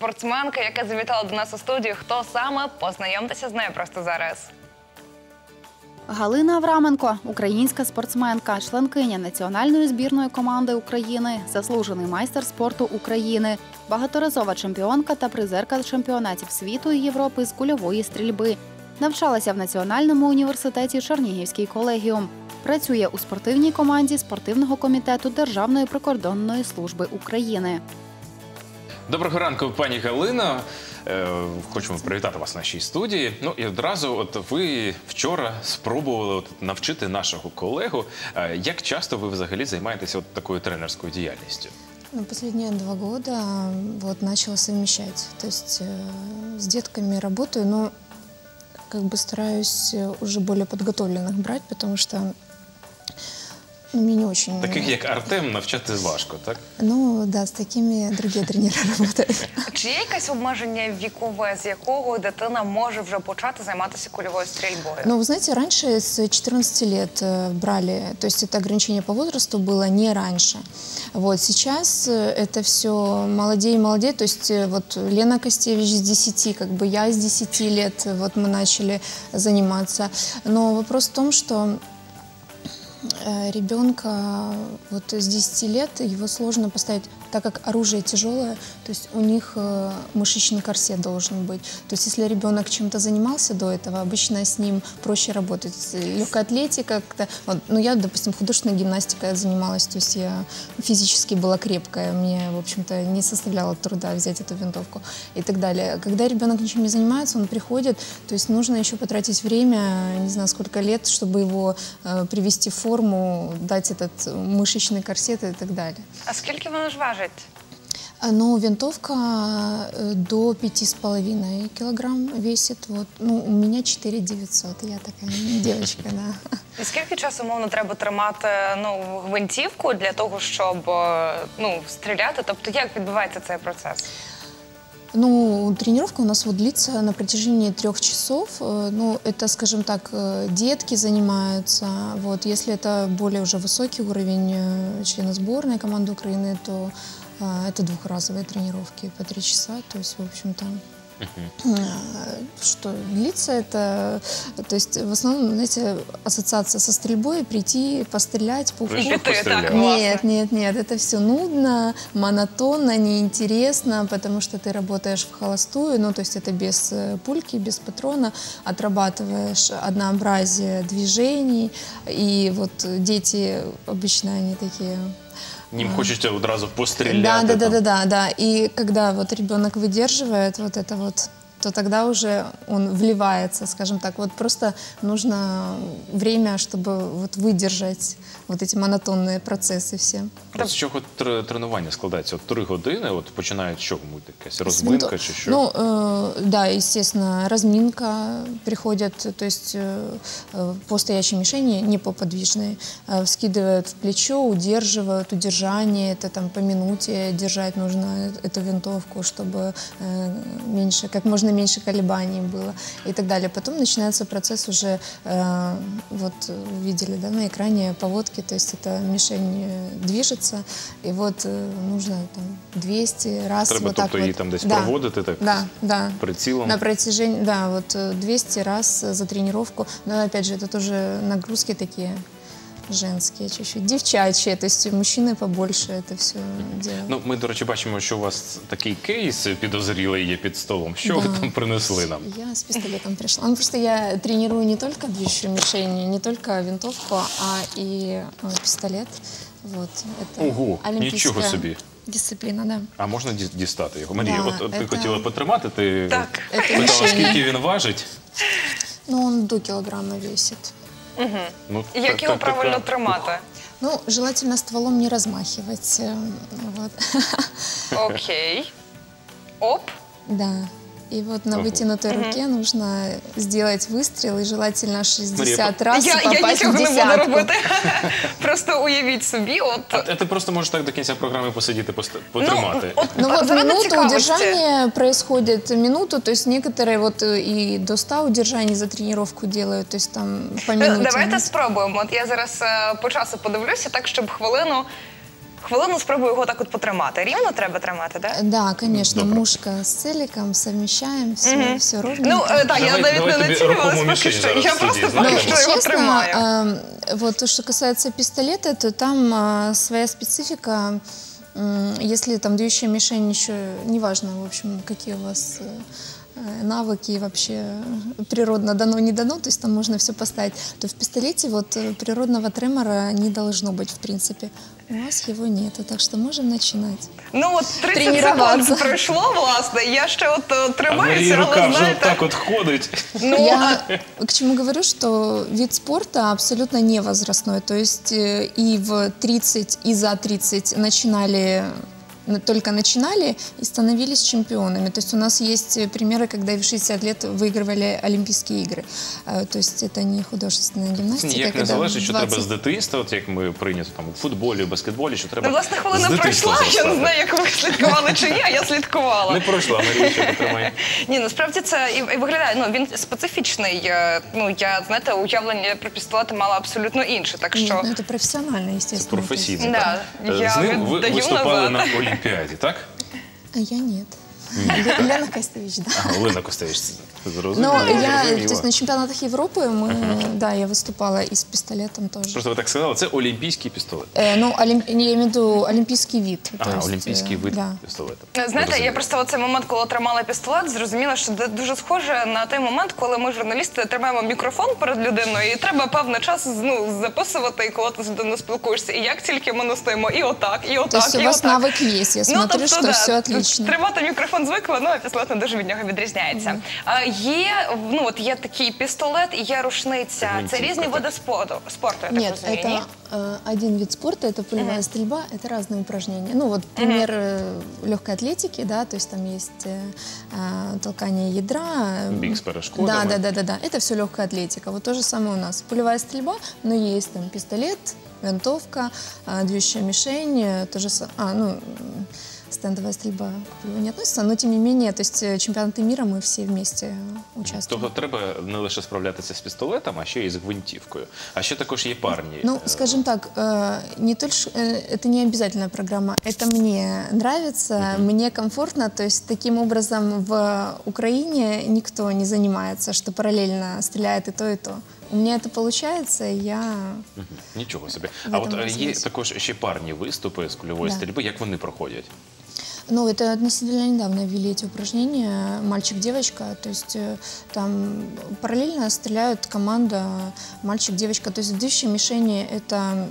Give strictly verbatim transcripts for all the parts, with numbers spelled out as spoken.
спортсменка, яка завітала до нас у студію. Хто саме? Познайомтеся з нею просто зараз. Галина Авраменко – українська спортсменка, членкиня національної збірної команди України, заслужений майстер спорту України, багаторазова чемпіонка та призерка чемпіонатів світу і Європи з кульової стрільби. Навчалася в Національному університеті Чернігівський колегіум. Працює у спортивній команді спортивного комітету Державної прикордонної служби України. Доброго ранку, пані Галино. Хочемо привітати вас в нашій студії. Ну і одразу, от ви вчора спробували от навчити нашого колегу. Як часто ви взагалі займаєтеся от такою тренерською діяльністю? Ну, последние два года вот начала совмещать. То есть э, с детками работаю, но как бы стараюсь уже более подготовленных брать, потому что ну, мне не очень... Таких, як Артем, навчати важко, так? Ну, да, с такими другие тренеры работают. Чи є якесь обмеження вікове, з якого дитина може вже почати займатися кульовою стрільбою? Ну, вы знаете, раньше с четырнадцати лет брали, то есть это ограничение по возрасту было не раньше. Вот сейчас это все молодей и молодей, то есть вот Лена Костевич с десяти, как бы я с десяти лет, вот мы начали заниматься. Но вопрос в том, что ребенка вот с десяти лет его сложно поставить, так как оружие тяжелое, то есть у них мышечный корсет должен быть. То есть если ребенок чем-то занимался до этого, обычно с ним проще работать. Легкая атлетика, как-то, вот, ну я, допустим, художественной гимнастикой занималась, то есть я физически была крепкая, мне, в общем-то, не составляло труда взять эту винтовку и так далее. Когда ребенок ничем не занимается, он приходит, то есть нужно еще потратить время, не знаю, сколько лет, чтобы его э, привести в форму, дать этот мышечный корсет и так далее. А скільки вона ж важить? Ну, винтовка до пяти с половиной килограмм весит. Вот. Ну, у меня четыре девятьсот. Я такая девочка, да. І скільки часу, умовно, треба тримати ну, гвинтівку для того, щоб ну, стріляти? Тобто, як відбувається цей процес? Ну, тренировка у нас вот длится на протяжении трех часов. Ну, это, скажем так, детки занимаются. Вот, если это более уже высокий уровень члена сборной команды Украины, то а, это двухразовые тренировки по три часа. То есть, в общем-то, uh-huh. что длится это, то есть, в основном, знаете, ассоциация со стрельбой, прийти, пострелять, пуф-пуф. Нет, нет, нет, это все нудно, монотонно, неинтересно, потому что ты работаешь в холостую, ну, то есть это без пульки, без патрона, отрабатываешь однообразие движений, и вот дети обычно они такие... Ним хочется одразу пострелять. Да, да, да, да, да, да. И когда вот ребенок выдерживает вот это вот, то тогда уже он вливается, скажем так. Вот просто нужно время, чтобы вот выдержать вот эти монотонные процессы все. З чого тренування складається? От три години, от починають що? Якась розминка чи що? Ну, э, да, естественно, разминка приходят, то есть э, по стоячей мишени, не по подвижной, э, вскидывают в плечо, удерживают, удержание, это там по минуте держать нужно эту винтовку, чтобы э, меньше, как можно меньше колебаний было и так далее. Потом начинается процесс уже, э, вот видели, да, на экране поводки, то есть эта мишень движется, и вот э, нужно там двести раз Треба, вот так тобто, вот. її там десь Да. проводити так, Да, да. прицілом? На протяжении, да, вот двести раз за тренировку. Но опять же, это тоже нагрузки такие женские чуть-чуть, девчачьи, то есть мужчины побольше это все делают. Ну, ми, до речі, бачимо, що у вас такий кейс підозрілий є під столом. Що Да. ви там принесли нам? Я с пистолетом пришла. Ну, просто я тренирую не только движущую мишень, не только винтовку, а и э, пистолет. Вот, это Ого, нічого собі. Дисципліна, да. А можна ді- дістати його? Марія, Да, от, от ти это- хотіла потримати, ти Так. питала, мішень. скільки він важить? Ну, он до килограмма весит. Угу. Ну, І як та- його та- правильно така- тримати? Ну, желательно стволом не размахивать. э, Вот. Окей. Оп. Да. И вот на Ого. вытянутой руке нужно сделать выстрел, и желательно шестьдесят Мария, раз Я, я попасть нічого в не буду десятку. робити. Просто уявіть собі, от... А ти просто можеш так до кінця програми посидіти, пост- потримати. от, Ну от вот заради минуту цікавості. удержания происходит минуту, то есть некоторые вот и до ста удержаний за тренировку делают, то есть там по минуте. Давайте спробуємо. От я зараз е, по часу подивлюся, так, щоб хвилину Хвилину спробую його так от потримати. Рівно треба тримати, так? Да, конечно, Добро. мушка с целиком, совмещаем, все, все ровненько. Ну, е, так, я Давай- навіть давай не тобі націлювалась рухому поки мішень що. зараз Я в студії просто знайдемо. поки що його тримаю. эм, вот то, что касается пистолета, то там а, своя специфика. М, Если там дающая мишень еще, неважно, в общем, какие у вас э, навыки вообще э, природно дано, не дано, то есть там можно все поставить, то в пистолете вот э, природного тремора не должно быть в принципе. У нас его нету, так что можем начинать. Ну от тридцять Тренуватися. секунд пройшло, власне, я ще от е, А Марії тримаюся, рука але вже знаєте... отак от ходить. Ну, Я к чему говорю, что вид спорта абсолютно не возрастной. То есть э, и в тридцать, и за тридцать начинали, н- только начинали и становились чемпионами. То есть у нас есть э, примеры, когда и в шестьдесят лет выигрывали Олимпийские игры. Э, То есть это не художественная Це гимнастика. ніяк не когда залежить, в що треба двадцать з дитинства, от як ми прийнято там у футболі, у баскетболі, що треба ну, власне, з хвилина дитинства пройшла, я не зростати. знаю, як ви слідкували чи ні, а я слідкувала. Не пройшла, Марія, що потримає. Ні, насправді це і, і виглядає, ну, він специфічний. е, Ну, я, знаєте, уявлення про пістолети мала абсолютно інше, так Нет, що... ну, это профессионально, естественно. то есть- Професійний. Да, так? я З ним ви віддаю виступали назад. на Олімпіаді, так? А я нет. Ле- Лена Костевич, да. А, Олена Костевич, зрозуміло. Но я, зрозуміло. то есть на чемпионатах Европы мы, да, я выступала и с пистолетом тоже. Просто ви так сказали, це олімпійський пістолет. Э, ну, олимп... я имею в виду олимпийский вид. то Ага, есть, олімпійський э, вид Да. пістолета. Знаєте, я Розумію. просто оцей момент, коли тримала пістолет, зрозуміла, що де- дуже схоже на той момент, коли ми, журналісти, тримаємо мікрофон перед людиною, і треба певний час ну, записувати, і коли ти з людиною спілкуєшся. І як тільки ми не стоїмо, і отак, і отак, То есть і у вас отак. навык есть, я смотрю, тобто, что да, все отлично. Тримати мікрофон звикли, ну а пістолет не дуже від нього відрізняється. А, є, ну, от є такий пістолет і є рушниця. Це Гвинтівка, різні так. види спорту, спорту я так Нет, розумію, ні? это э, один вид спорта, это пулевая стрельба, это разные упражнения. Ну вот пример э, легкой атлетики, да, то есть там есть э, э, толкание ядра. э, Бег с перешкодами. Да, да, да, да, да. Это все легкая атлетика. Вот то же самое у нас. Пулевая стрельба, но есть там пистолет, винтовка, э, движущая мишень, э, то же самое. А, ну, м, стендовая стрельба к пулевой не относится, но тем не менее, то есть э, чемпионаты мира мы все вместе э, участвуем. Тобто треба не лише справлятися з пістолетом, а ще й з гвинтівкою. А ще також є парні. Ну, е, скажем так, э, не только, э, это не обязательная программа, это мне нравится, мне комфортно, то есть таким образом в Украине никто не занимается, что параллельно стреляет и то, и то. У меня это получается, и я... Мгм. Нічого собі. В А от этом е, є розуміюсь. також ще парні виступи з кульової Да. стрільби. Як вони проходять? Ну, это относительно недавно ввели эти упражнения, мальчик-девочка, то есть э, там параллельно стреляют команда мальчик-девочка, то есть движущие мишени это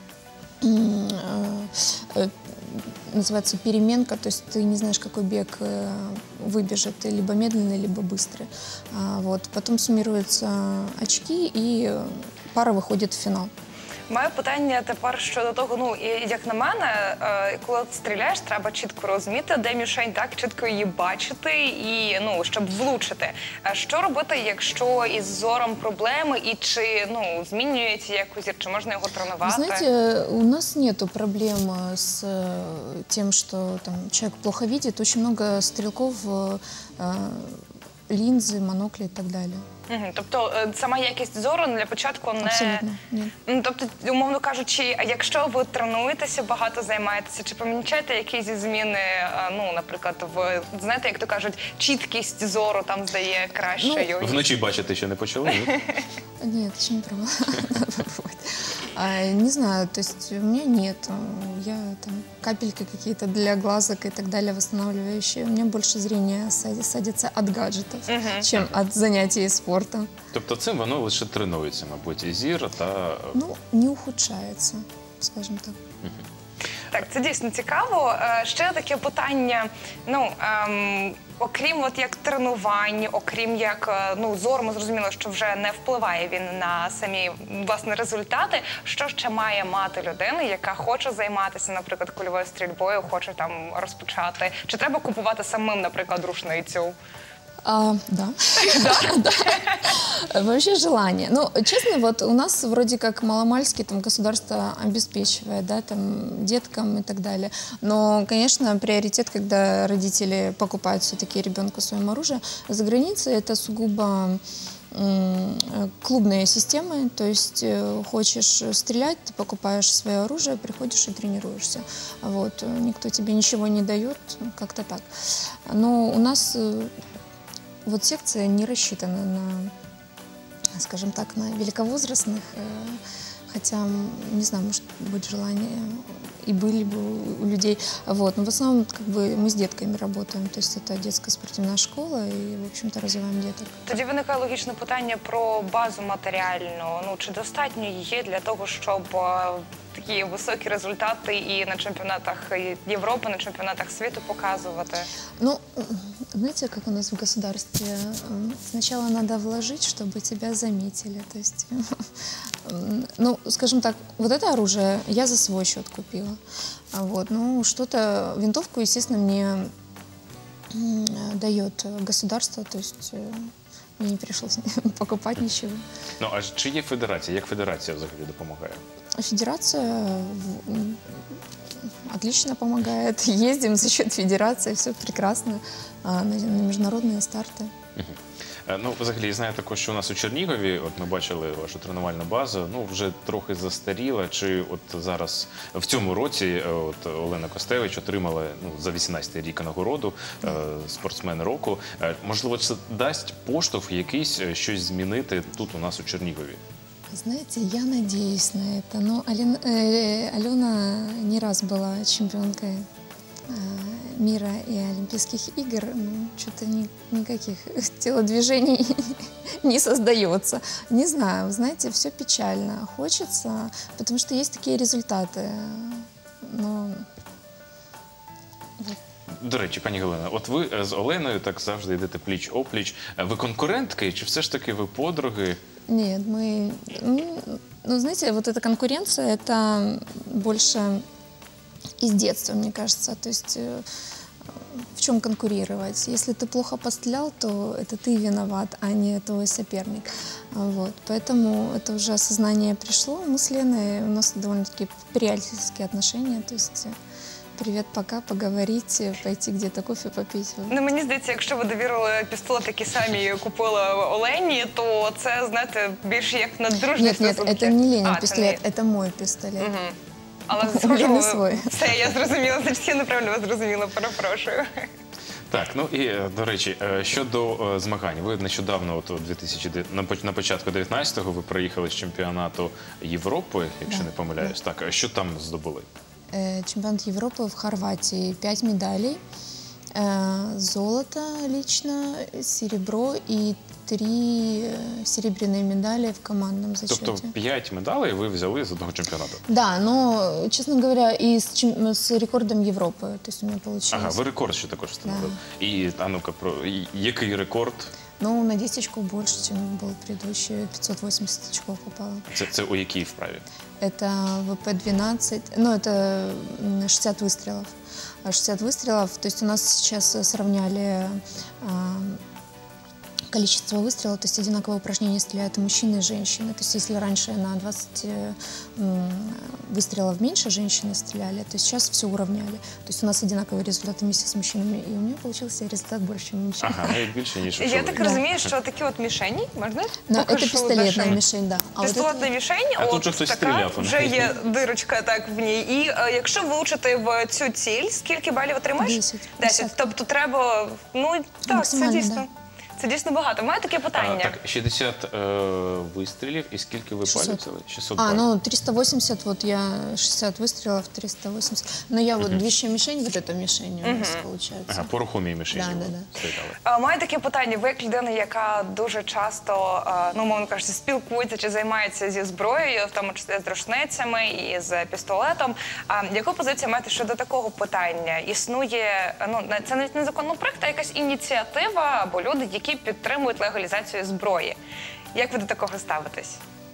м, э, э, называется переменка, то есть ты не знаешь, какой бег э, выбежит, ты либо медленный, либо быстрый. А, вот. Потом суммируются очки, и э, пара выходит в финал. Маю питання тепер щодо того, ну, і- як на мене, е, коли ти стріляєш, треба чітко розуміти, де мішень, так, чітко її бачити, і, ну, щоб влучити. А що робити, якщо із зором проблеми, і чи, ну, змінюється якось, чи можна його Вы тренувати? знаете, у нас нету проблем э, с э, тем, что там, человек плохо видит. Очень много стрелков, э, э, линзы, монокли и так далее. Мгм. Тобто е, сама якість зору для початку не... Абсолютно нет. Ну, тобто, умовно кажучи, а якщо ви тренуєтеся, багато займаєтеся, чи помічаєте якісь зміни, е, ну, наприклад, в, знаєте, як то кажуть, чіткість зору там здає кращою? Вночі бачити ще не почали? Ні? Нет, еще не пробовала. Надо попробовать. А, Не знаю, то есть у меня нет. Я там капельки какие-то для глазок и так далее восстанавливающие. У меня больше зрение сади- садится от гаджетов, чем от занятий спортом. Тобто цим воно лише тренується, мабуть, і зір та... Ну, не ухудшается, скажем так. Так, це дійсно цікаво. Е, Ще таке питання, ну, ем, окрім от як тренувань, окрім як, е, ну, зор, ми зрозуміли, що вже не впливає він на самі, власне, результати. Що ще має мати людина, яка хоче займатися, наприклад, кульовою стрільбою, хоче там розпочати? Чи треба купувати самим, наприклад, рушницю? А, да. Да. Вообще желание. Ну, честно, вот у нас вроде как маломальски там государство обеспечивает, да, там деткам и так далее. Но, конечно, приоритет, когда родители покупают все-таки ребенку своему оружие. За границей это сугубо м, клубные системы, то есть э, хочешь стрелять, ты покупаешь свое оружие, приходишь и тренируешься. Вот. э, Никто тебе ничего не дает, как-то так. Но у нас э, вот секция не рассчитана на, скажем так, на великовозрастных, э, хотя, м, не знаю, может быть желание и были бы у- у людей. Вот. Но в основном как бы мы с детками работаем, то есть это детская спортивная школа и, в общем-то, развиваем деток. Тоді виникає логічне питання про базу матеріальну. Ну чи достатньо її для того, щоб е, такі високі результати і на чемпіонатах Європи, на чемпіонатах світу показувати? Ну, м, знаете, как у нас в государстве, м, сначала надо вложить, чтобы тебя заметили. То есть, м, ну, скажем так, вот это оружие я за свой счет купила. А вот, ну, что-то, винтовку, естественно, мне м, дает государство, то есть э, мне не пришлось покупать ничего. Ну а чи є федерація? Як федерація взагалі допомагає? А Федерация в- м, отлично помогает. Ездим за счет федерации, все прекрасно. А, На на международные старты. Е, Ну, взагалі, я знаю також, що у нас у Чернігові, от ми бачили вашу тренувальну базу, ну, вже трохи застаріла. Чи от зараз, в цьому році, е, от Олена Костевич отримала ну, за вісімнадцятий рік нагороду е, спортсмен року. Е, Можливо, це дасть поштовх якийсь е, щось змінити тут у нас у Чернігові? Знаете, я надеюсь на это. Но Ален- э, Алена не раз была чемпионкой э, мира и Олимпийских игр. Ну, что-то ни- никаких телодвижений не создается. Не знаю, знаете, все печально. Хочется, потому что есть такие результаты. Но До речі, пані Галина, от ви е, з Оленою так завжди йдете пліч-опліч. Е, Ви конкурентки чи все ж таки ви подруги? нет, мы... м, Ну, знаете, вот эта конкуренция, это больше из детства, мне кажется. То есть э, в чем конкурировать? Если ты плохо пострелял, то это ты виноват, а не твой соперник. А Вот. Поэтому это уже осознание пришло. Мы с Леной, у нас довольно-таки приятельские отношения. То есть э, привет, пока, поговорить, э, пойти где-то кофе попить. Вот. Ну, мені здається, якщо ви довірили пістолет, такі самі купили Олені, то це, знаєте, більше як на дружні Нет, нет, стосунки. это не Ленин А, це пистолет, не- это мой пистолет. Мгм. Але У схоже, Лени ви- свой. все, я зрозуміла, значить, я неправильно вас зрозуміла, перепрошую. Так, ну і е, до речі, е, щодо е, змагань, ви нещодавно, от у дві тисячі де- на поч- на початку дев'ятнадцятого, ви приїхали з чемпіонату Європи, якщо Да, не помиляюсь. Так, а що там здобули? Э, Чемпионат Европы в Хорватии. Пять медалей. Э, Золото лично, серебро и три э, серебряные медали в командном зачете. Тобто п'ять медалей ви взяли з одного чемпіонату. Да, но, честно говоря, и с, чем- с рекордом Европы. То есть у меня получилось. Ага, ви рекорд ще також встановили. І, а ну-ка, про і- який рекорд? Ну, на десять очков больше, чем был предыдущий. пятьсот восемьдесят очков попало. Це, це у якій вправі? Это вэ пэ двенадцать, ну, это м, шестьдесят выстрелов. А шестьдесят выстрелов, то есть у нас сейчас сравняли а, количество выстрелов, то есть одинаковое упражнение стреляют и мужчины, и женщины. То есть если раньше на двадцать э, м, выстрелов меньше женщины стреляли, то сейчас все уравняли. То есть у нас одинаковые результаты вместе с мужчинами, и у меня получился результат больше, чем у мужчин. Ага, навіть більше, ніж у Я так чоловіків. розумію, що такі от мішені, можна? Но это Покажу пистолетная нашим. мишень, да. А вот Пістолетна это- мішень, А тут от же хтось така, стріляв у вже неї. є дирочка так в ній. І е, якщо влучити в цю ціль, скільки балів отримаєш? Десять. Десять. Десять. Тобто треба, ну так, це Максимально, дійсно. да. Це дійсно багато. У мене таке А, питання. так, шістдесят е, вистрілів, і скільки ви шестьсот. балів взяли? шістсот А, балів. ну триста восемьдесят, вот я шестьдесят выстрелов, триста восемьдесят. Но я вот движущая мишень, вот эта мишень у нас получается. Ага, по рухомій мішені Да, ви да, да. стріляли. А, Маю таке питання. Ви як людина, яка дуже часто, е, ну, мовно кажучи, спілкується чи займається зі зброєю, в тому числі з рушницями і з пістолетом. А яку позицію маєте щодо такого питання? Існує, ну, не- це навіть не законопроект, а якась ініціатива або люди, які підтримують легалізацію зброї. Як ви до такого ставитесь?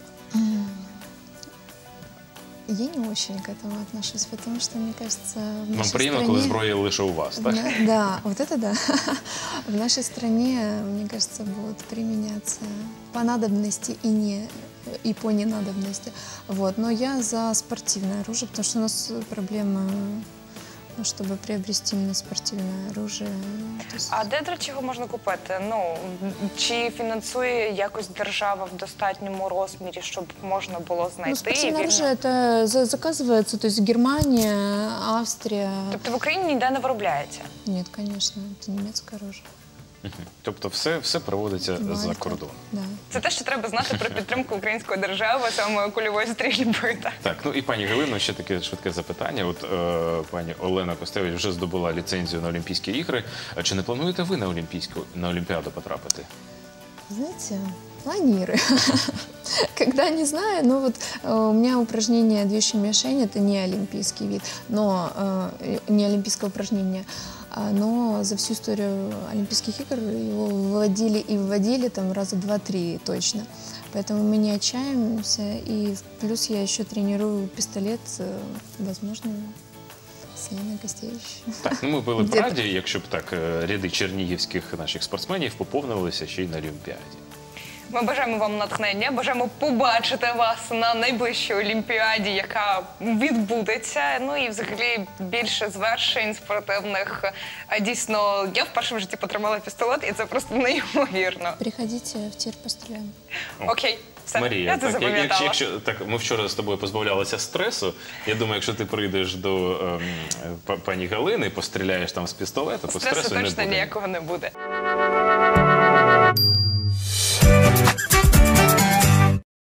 Я не очень к этому отношусь, потому что, мне кажется, в Вам нашей приємно, стране... коли зброя лише у вас, так? Да, да, вот это да. В нашей стране, мне кажется, будут применяться по надобности и не и по ненадобности. Вот. Но я за спортивное оружие, потому что у нас проблема чтобы приобрести именно спортивное оружие. То есть- А де, до речі, його можна купити? Ну, чи фінансує якось держава в достатньому розмірі, щоб можна було Ну, знайти? спортивное вільно? оружие это за- заказывается, то есть Германия, Австрия. Тобто в Україні ніде не виробляється? Нет, конечно, это немецкое оружие. Мгм. Тобто все, все проводиться за Мальта. кордон. Да. Це те, що треба знати про підтримку української держави, саме кульової стрільби. Так. Так, ну і пані Галино, ще таке швидке запитання. От е, пані Олена Костевич вже здобула ліцензію на Олімпійські ігри. А чи не плануєте ви на Олімпійську на Олімпіаду потрапити? Знаете, планирую. Когда не знаю, ну вот э, у меня упражнение «Движущая мишень» — это не олимпийский вид, но э, не олимпийское упражнение, а, но за всю историю Олимпийских игр его вводили и вводили там раза два-три точно. Поэтому мы не отчаиваемся, и плюс я еще тренирую пистолет, э, возможно, с Еленой Костевич. Так, ну ми були б Де- раді, якщо б так е, ряди чернігівських наших спортсменів поповнилися ще й на Олімпіаді. Ми бажаємо вам натхнення, бажаємо побачити вас на найближчій Олімпіаді, яка відбудеться. Ну і взагалі більше звершень спортивних. А дійсно, я вперше в житті потримала пістолет, і це просто неймовірно. Приходите, в тир постреляем. Окей, все, Марія, я це так, як- запам'ятала. якщо, якщо так, ми вчора з тобою позбавлялися стресу. Я думаю, якщо ти прийдеш до ем, па- пані Галини, постріляєш там з пістолета, то Стресу стресу не точно буде. ніякого не буде.